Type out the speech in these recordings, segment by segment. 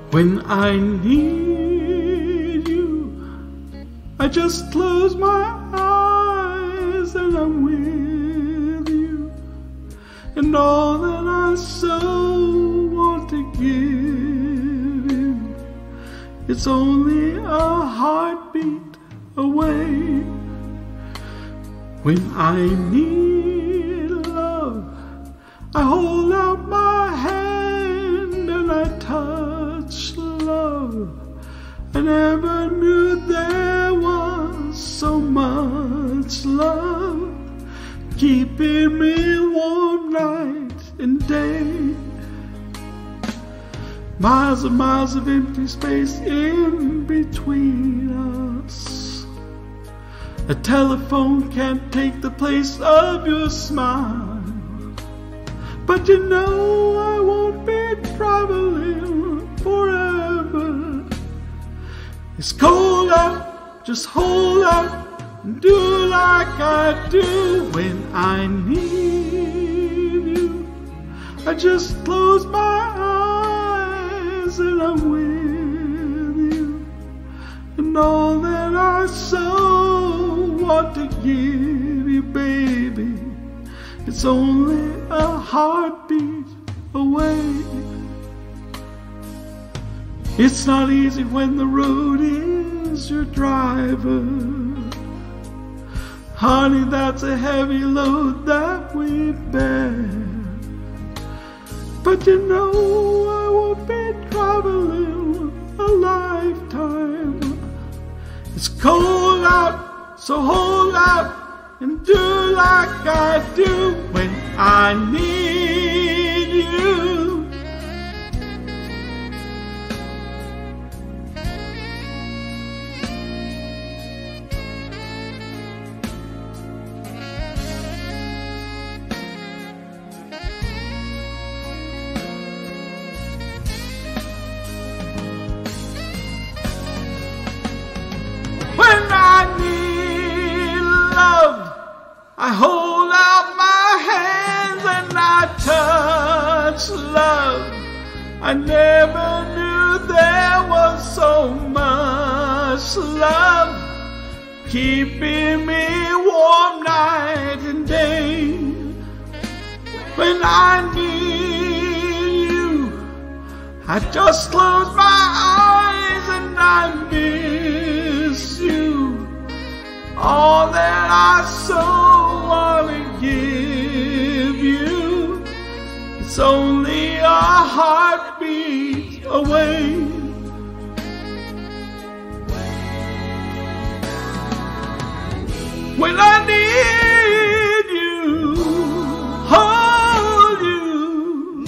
When I need you, I just close my eyes and I'm with you. And all that I so want to give you, it's only a heartbeat away. When I need love, I hold out my hand and I touch love. I never knew there was so much love, keeping me warm night and day. Miles and miles of empty space in between us. A telephone can't take the place of your smile. But you know I won't be traveling forever. It's cold out, just hold out and do like I do. When I need you, I just close my eyes and I'm with you. And all that I so want to give you, baby, it's only a heartbeat away. It's not easy when the road is your driver. Honey, that's a heavy load that we bear. But you know I won't be traveling a lifetime. It's cold out, so hold out and do like I do when I need you. When I need love, I hold out my hands and I touch love. I never knew there was so much love, keeping me warm night and day. When I need you, I just close my eyes and I miss you. All that I so want to give you, it's only a heartbeat away. When I need you, hold you,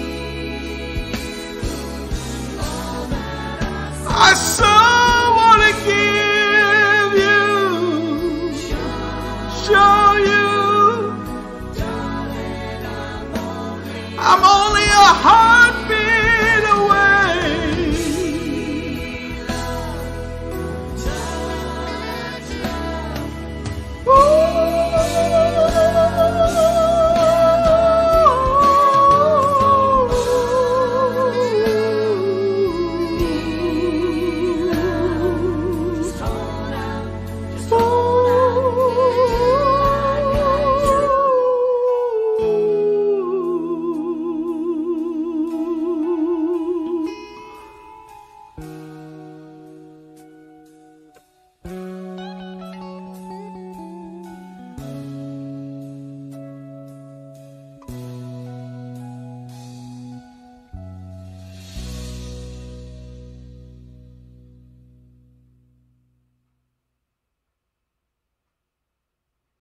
I so want to give you, show you, I'm only a heart.